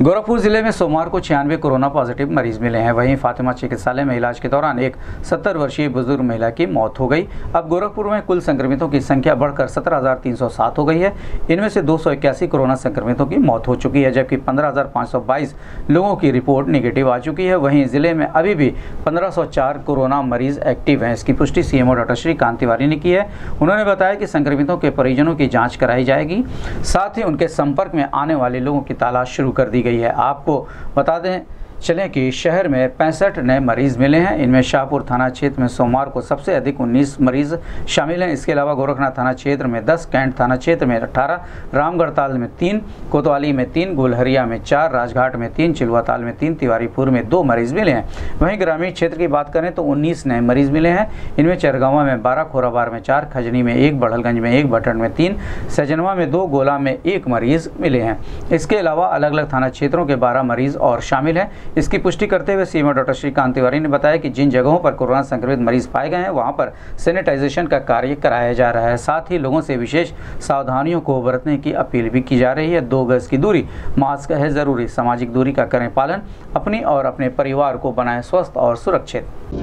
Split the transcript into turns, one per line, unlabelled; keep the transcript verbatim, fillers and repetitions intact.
गोरखपुर जिले में सोमवार को छियानवे कोरोना पॉजिटिव मरीज मिले हैं। वहीं फातिमा चिकित्सालय में इलाज के दौरान एक सत्तर वर्षीय बुजुर्ग महिला की मौत हो गई। अब गोरखपुर में कुल संक्रमितों की संख्या बढ़कर सत्रह हजार तीन सौ सात हो गई है। इनमें से दो सौ इक्यासी कोरोना संक्रमितों की मौत हो चुकी है, जबकि पंद्रह हजार पाँच सौ बाईस लोगों की रिपोर्ट निगेटिव आ चुकी है। वहीं जिले में अभी भी पंद्रह सौ चार कोरोना मरीज एक्टिव हैं। इसकी पुष्टि सीएमओ डॉक्टर श्रीकांत तिवारी ने की है। उन्होंने बताया कि संक्रमितों के परिजनों की जाँच कराई जाएगी, साथ ही उनके संपर्क में आने वाले लोगों की तलाश शुरू कर दी गई है। आपको बता दें चलें कि शहर में पैंसठ नए मरीज मिले हैं। इनमें शाहपुर थाना क्षेत्र में सोमवार को सबसे अधिक उन्नीस मरीज शामिल हैं। इसके अलावा गोरखनाथ थाना क्षेत्र में दस, कैंट थाना क्षेत्र में अठारह, रामगढ़ताल में तीन, कोतवाली में तीन, गुलहरिया में चार, राजघाट में तीन, चिलुआताल में तीन, तिवारीपुर में दो मरीज मिले हैं। वहीं ग्रामीण क्षेत्र की बात करें तो उन्नीस नए मरीज मिले हैं। इनमें चरगावा में बारह, खोराबार में चार, खजनी में एक, बड़हलगंज में एक, भटन में तीन, सजनवा में दो, गोला में एक मरीज मिले हैं। इसके अलावा अलग अलग थाना क्षेत्रों के बारह मरीज और शामिल हैं। इसकी पुष्टि करते हुए सीएमओ डॉक्टर श्रीकांत तिवारी ने बताया कि जिन जगहों पर कोरोना संक्रमित मरीज पाए गए हैं वहां पर सैनिटाइजेशन का कार्य कराया जा रहा है। साथ ही लोगों से विशेष सावधानियों को बरतने की अपील भी की जा रही है। दो गज की दूरी, मास्क है जरूरी, सामाजिक दूरी का करें पालन, अपनी और अपने परिवार को बनाएं स्वस्थ और सुरक्षित।